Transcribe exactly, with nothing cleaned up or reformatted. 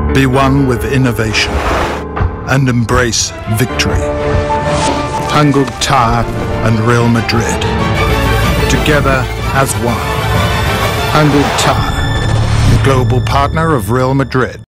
Be one with innovation and embrace victory. Hankook Tyre and Real Madrid, together as one. Hankook Tyre, global partner of Real Madrid.